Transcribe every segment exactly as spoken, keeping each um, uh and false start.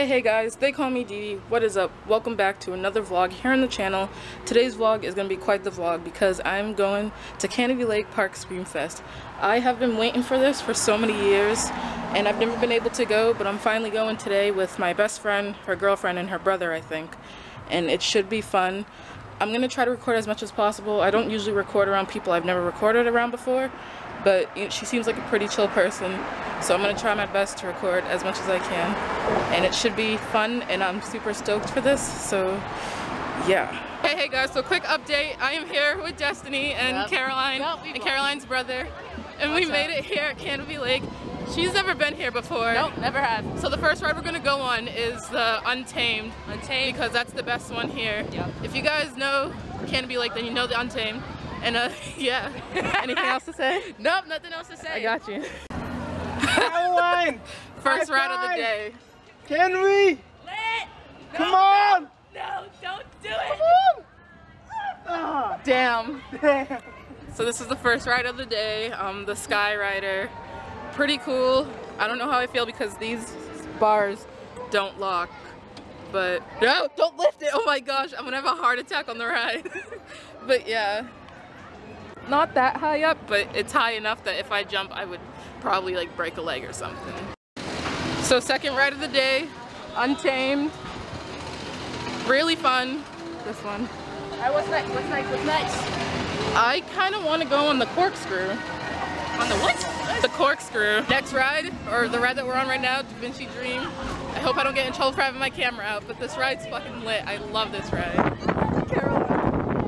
Hey hey guys, they call me Dee Dee. What is up? Welcome back to another vlog here on the channel. Today's vlog is going to be quite the vlog because I'm going to Canobie Lake Park Scream Fest. I have been waiting for this for so many years and I've never been able to go, but I'm finally going today with my best friend, her girlfriend, and her brother, I think. And it should be fun. I'm going to try to record as much as possible. I don't usually record around people I've never recorded around before, but she seems like a pretty chill person, so I'm going to try my best to record as much as I can. And it should be fun, and I'm super stoked for this, so yeah. Hey, hey guys, so quick update. I am here with Destiny and yep. Caroline yep, and Caroline's brother, and What's we made up? it here at Canobie Lake. She's never been here before. Nope, never have. So the first ride we're going to go on is the Untamed. Untamed. Because that's the best one here. Yep. If you guys know Canobie Lake, then you know the Untamed. And uh, yeah. Anything else to say? Nope, nothing else to say. I got you. Caroline! First ride of the day. Can we? Lit! No, Come on! No, no, don't do it! Oh. Damn. Damn. So this is the first ride of the day. Um, the Sky Rider. Pretty cool. I don't know how I feel because these bars don't lock. But no, don't lift it. Oh my gosh, I'm gonna have a heart attack on the ride. But yeah. Not that high up, but it's high enough that if I jump, I would probably like break a leg or something. So second ride of the day, Untamed. Really fun. This one. Alright, what's next? What's next? What's next? I kind of want to go on the corkscrew. On the what? The corkscrew. Next ride, or the ride that we're on right now, Da Vinci Dream. I hope I don't get in trouble for having my camera out, but this ride's fucking lit. I love this ride. Caroline.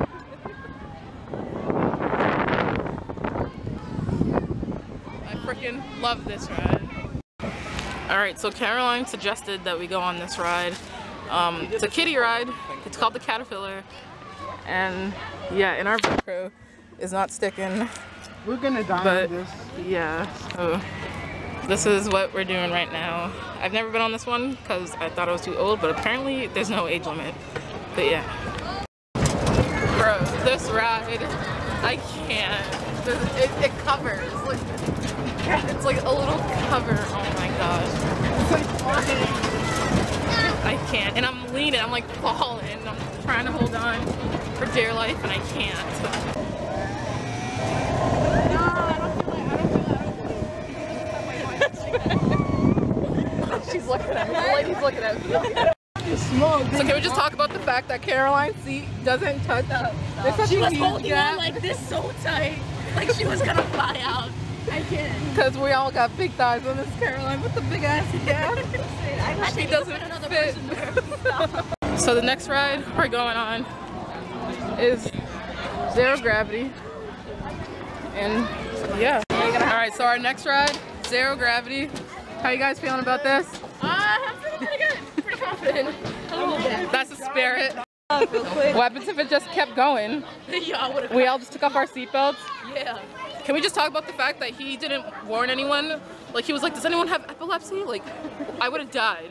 I freaking love this ride. Alright, so Caroline suggested that we go on this ride. Um, it's a kiddie ride. It's called the Caterpillar. And yeah, and our Velcro is not sticking. We're gonna die but, on this. Yeah, so this is what we're doing right now. I've never been on this one because I thought I was too old, but apparently there's no age limit. But yeah. Bro, this ride, I can't. It, it covers. It's like, it's like a little cover. Oh my gosh. It's like walking. I can't. And I'm leaning. I'm like falling. I'm trying to hold on for dear life and I can't. She's looking at me. The lady's looking at me. So can we just talk about the fact that Caroline's seat doesn't touch up? She was holding on like this so tight, like she was gonna fly out. I can't. Because we all got big thighs on this Caroline with the big ass gap. She doesn't fit. So the next ride we're going on is Zero Gravity. And yeah. Alright, so our next ride, Zero Gravity. How you guys feeling about this? Uh, I'm feeling pretty good. Pretty confident. A little bit. That's the spirit. What happens if it just kept going? Yeah, we all just took off our seatbelts? Yeah. Can we just talk about the fact that he didn't warn anyone? Like he was like, does anyone have epilepsy? Like, I would have died.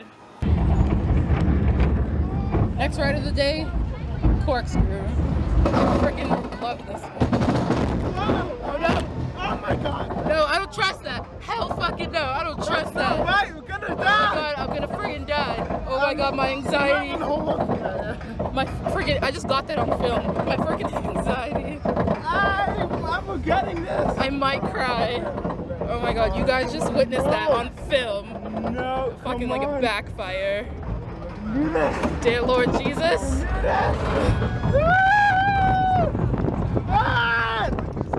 Next ride of the day, Corkscrew. I freaking love this one. Oh no! Oh my god! No, I don't trust that. Hell fucking no, I don't trust that. Right, we're gonna die. Oh my god, I'm gonna friggin' die. Oh my god, my anxiety. My friggin', I just got that on film. My friggin' anxiety. I'm, I'm forgetting this. I might cry. Oh my god, you guys just witnessed that on film. No, fucking like a backfire. Do this. Dear Lord Jesus. Do this. Woo! Ah!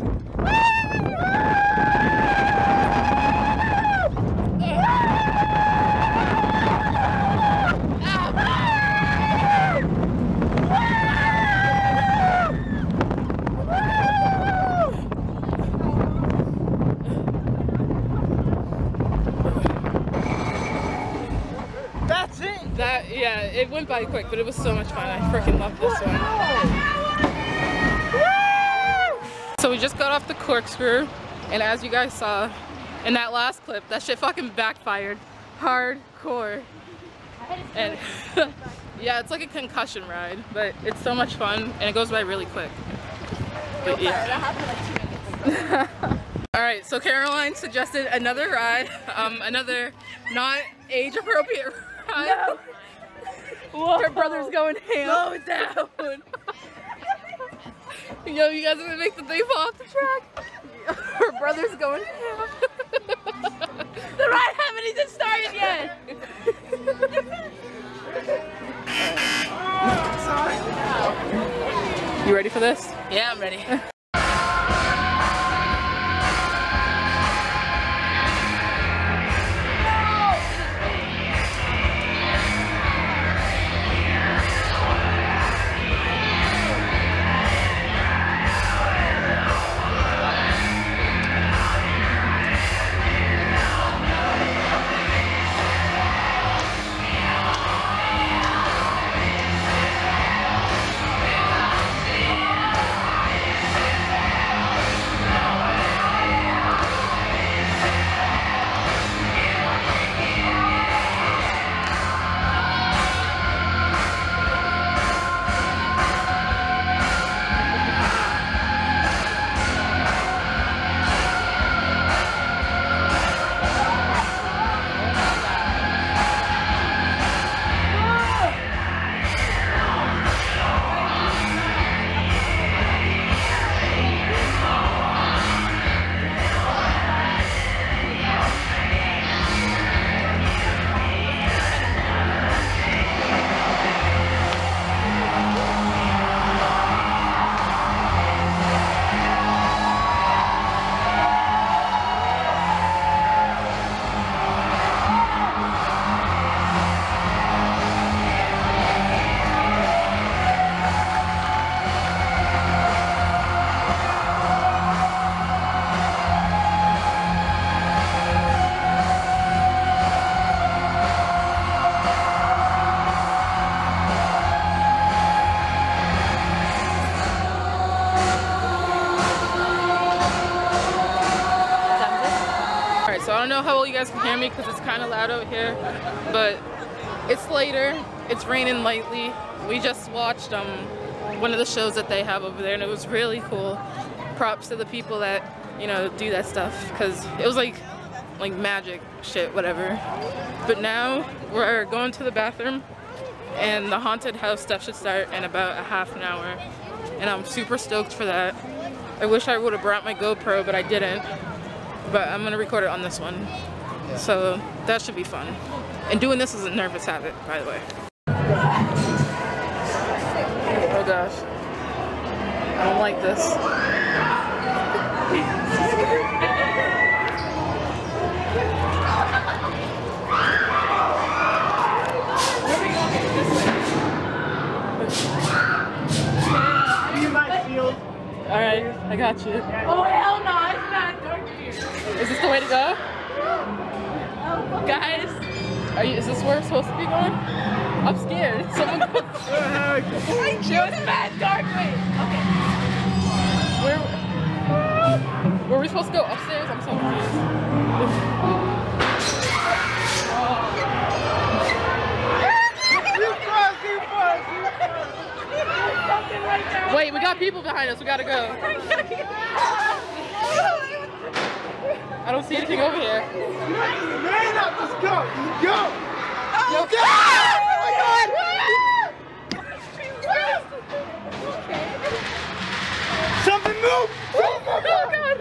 That's it. That, yeah, it went by quick, but it was so much fun. I freaking love this one. So we just got off the Corkscrew, and as you guys saw in that last clip, that shit fucking backfired hardcore. And yeah, it's like a concussion ride, but it's so much fun, and it goes by really quick. But yeah. Alright, so Caroline suggested another ride, um, another not age appropriate time. No. Whoa. Her brother's going ham. Slow down. Yo, you guys are gonna make the thing fall off the track. Her brother's going ham. The ride haven't even started yet. You ready for this? Yeah, I'm ready. So I don't know how well you guys can hear me because it's kind of loud out here, but it's later, it's raining lightly. We just watched um, one of the shows that they have over there and it was really cool. Props to the people that, you know, do that stuff because it was like, like magic shit, whatever. But now we're going to the bathroom and the haunted house stuff should start in about a half an hour. And I'm super stoked for that. I wish I would have brought my GoPro, but I didn't. But I'm gonna record it on this one. So that should be fun. And doing this is a nervous habit, by the way. Oh gosh. I don't like this. Alright, I got you. Oh hell no, it's not dark here. Is this the way to go? Guys, Are you, is this where we're supposed to be going? I'm scared. Someone go. I chose bad dark way. Okay. Where, where are we supposed to go? Upstairs? I'm so confused. Wait, we got people behind us. We gotta go. I don't see anything over here. Man up, let's go. Go. Yo, Go. Oh my God. Something move. Oh God.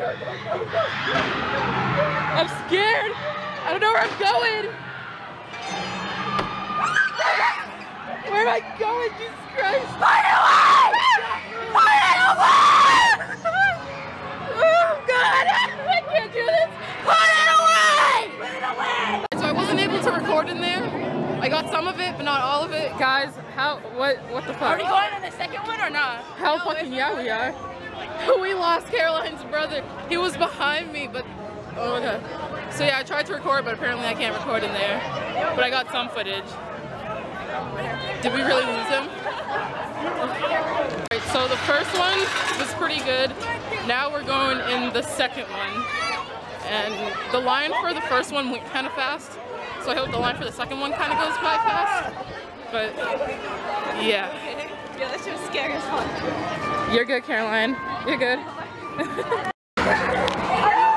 I'm scared. I don't know where I'm going. Where am I going? Jesus Christ. Fire away! Fire away! Oh God. I can't do this. Put it away! Put it away! So I wasn't able to record in there. I got some of it, but not all of it. Guys, how, what, what the fuck? Are we going on the second one or not? Hell fucking yeah we are. We lost Caroline's brother. He was behind me, but, oh my God. So yeah, I tried to record, but apparently I can't record in there. But I got some footage. Did we really lose him? Alright, so the first one was pretty good. Now we're going in the second one. And the line for the first one went kind of fast. So I hope the line for the second one kind of goes by fast. But, yeah. Yeah, that shit was scary as fuck. You're good, Caroline. You're good.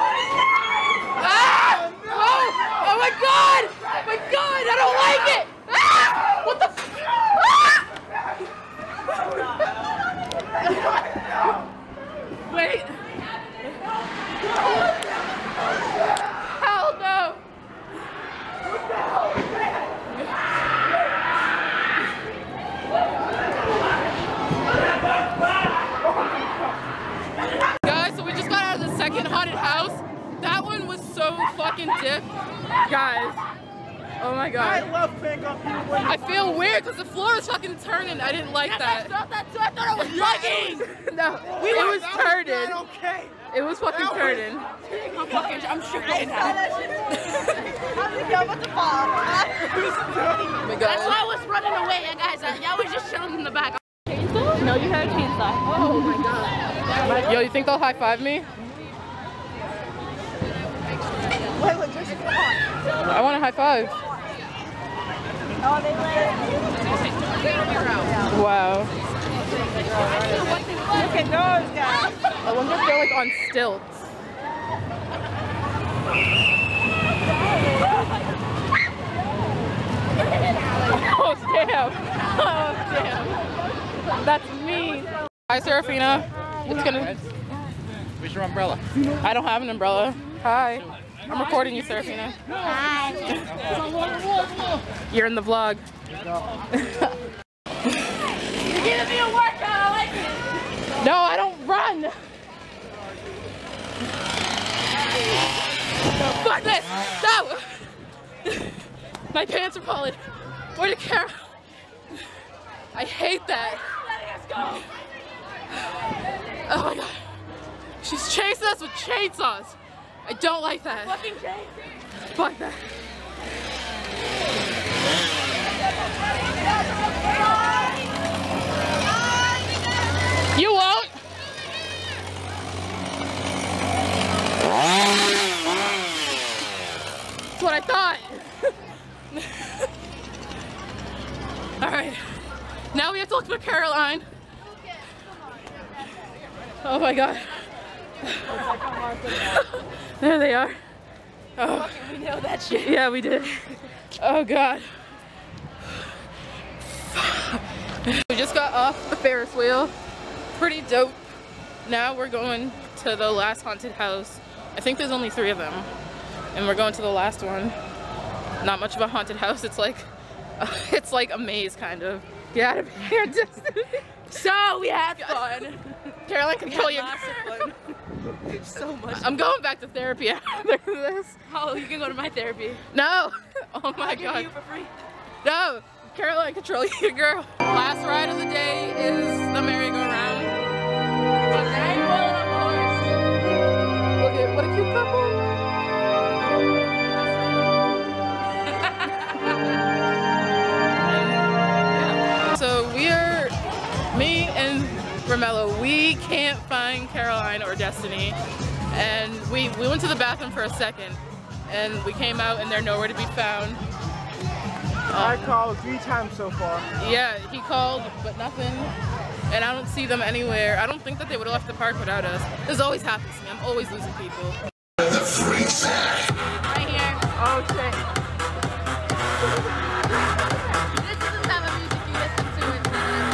Ah! Oh! Oh my God! Oh my God! I don't like it! Ah! Wait. Hell no. Guys, so we just got out of the second haunted house. That one was so fucking dick. Guys. Oh my god. I love pink on people. I feel weird because the floor is fucking turning. I didn't like that. I thought that too. I thought it was bugging. No, it was turning. Okay. It was fucking turning. I'm fucking. I'm shook right now. Oh my That's why god. I was running away, yeah, guys. Uh, Y'all was just chilling in the back. No, you had a chainsaw. Oh my god. Yo, you think they'll high five me? Wait, wait, just come on. I want a high five. Wow. Look at those guys. I wonder if they're like on stilts. Oh damn! Oh damn! That's me. Hi, Serafina. It's gonna. Where's your umbrella? I don't have an umbrella. Hi. I'm recording you, Serafina. Hi. You're in the vlog. You're giving me a workout. I like it. No, I don't run. Fuck this! No! My pants are falling. Where did Carol? I hate that. Oh my god. She's chasing us with chainsaws. I don't like that. Fucking Jay. Fuck that. You won't. That's what I thought. All right. Now we have to look for Caroline. Oh my god. There they are. Oh. We know that shit. Yeah, we did. Oh god. We just got off the Ferris wheel. Pretty dope. Now we're going to the last haunted house. I think there's only three of them. And we're going to the last one. Not much of a haunted house. It's like it's like a maze kind of. Get out of here, Destiny. So we had fun. Caroline, control your Lots of fun. So much. I'm going back to therapy after this. Oh, you can go to my therapy. No. Oh my I'll give god. you for free. No. Caroline, control your girl. Last ride of the day is the merry-go-round. Look at what a cute couple. Yeah. So we are, me and Romello, we can't find Caroline or Destiny. And we, we went to the bathroom for a second. And we came out and they're nowhere to be found. I called three times so far. Yeah, he called, but nothing. And I don't see them anywhere. I don't think that they would have left the park without us. This always happens to me. I'm always losing people. Right here. Oh shit. This is the type of music you listen to instead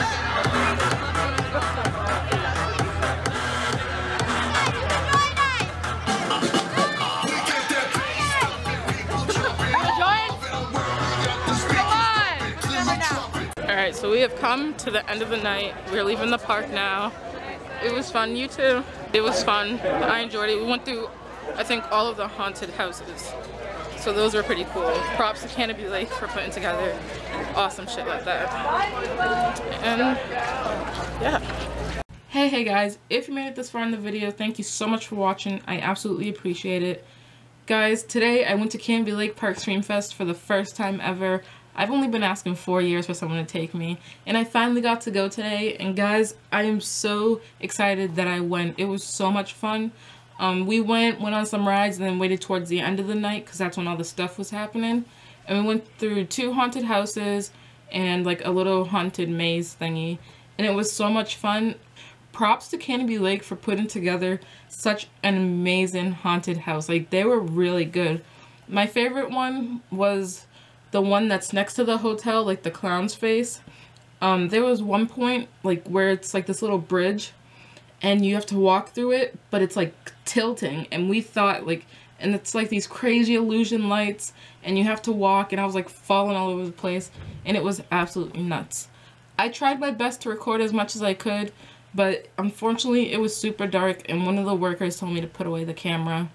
Alright, so we have come to the end of the night. We're leaving the park now. It was fun. You too. It was fun. I enjoyed it. We went through, I think, all of the haunted houses. So those were pretty cool. Props to Canopy Lake for putting together awesome shit like that. And yeah. Hey, hey guys. If you made it this far in the video, thank you so much for watching. I absolutely appreciate it. Guys, today I went to Canopy Lake Park Stream Fest for the first time ever. I've only been asking four years for someone to take me, and I finally got to go today. And guys, I am so excited that I went. It was so much fun. Um, we went, went on some rides, and then waited towards the end of the night because that's when all the stuff was happening. And we went through two haunted houses and like a little haunted maze thingy, and it was so much fun. Props to Canopy Lake for putting together such an amazing haunted house. Like, they were really good. My favorite one was the one that's next to the hotel, like the clown's face. Um, there was one point like where it's like this little bridge and you have to walk through it, but it's like tilting, and we thought like, and it's like these crazy illusion lights and you have to walk, and I was like falling all over the place and it was absolutely nuts. I tried my best to record as much as I could, but unfortunately it was super dark and one of the workers told me to put away the camera.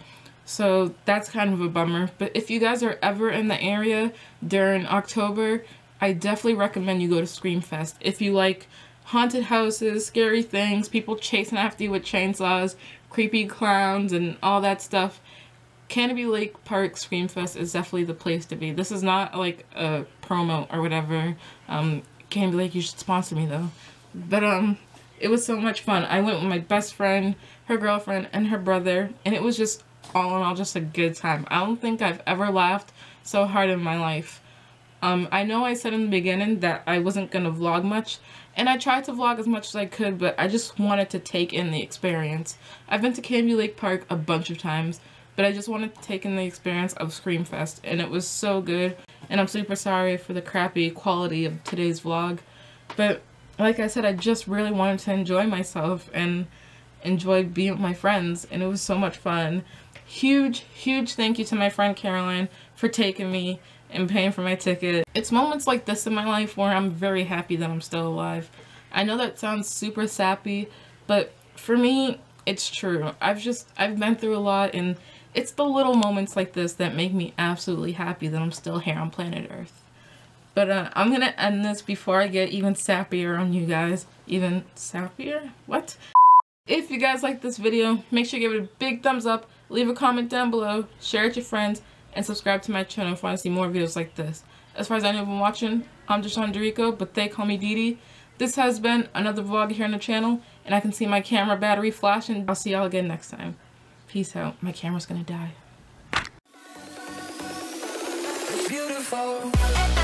So that's kind of a bummer. But if you guys are ever in the area during October, I definitely recommend you go to Screamfest. If you like haunted houses, scary things, people chasing after you with chainsaws, creepy clowns, and all that stuff, Canobie Lake Park Screamfest is definitely the place to be. This is not like a promo or whatever. Um, Canobie Lake, you should sponsor me though. But um, it was so much fun. I went with my best friend, her girlfriend, and her brother, and it was just all in all just a good time. I don't think I've ever laughed so hard in my life. Um, I know I said in the beginning that I wasn't going to vlog much, and I tried to vlog as much as I could, but I just wanted to take in the experience. I've been to Canobie Lake Park a bunch of times, but I just wanted to take in the experience of Screamfest, and it was so good, and I'm super sorry for the crappy quality of today's vlog. But like I said, I just really wanted to enjoy myself and enjoy being with my friends, and it was so much fun. Huge, huge thank you to my friend Caroline for taking me and paying for my ticket. It's moments like this in my life where I'm very happy that I'm still alive. I know that sounds super sappy, but for me, it's true. I've just, I've been through a lot, and it's the little moments like this that make me absolutely happy that I'm still here on planet Earth. But uh, I'm gonna end this before I get even sappier on you guys. Even sappier? What? If you guys like this video, make sure you give it a big thumbs up, leave a comment down below, share it with your friends, and subscribe to my channel if you want to see more videos like this. As far as I know, I've been watching, I'm Deshawn Dorico, but they call me Dee Dee. This has been another vlog here on the channel, and I can see my camera battery flashing. I'll see y'all again next time. Peace out. My camera's gonna die. It's beautiful.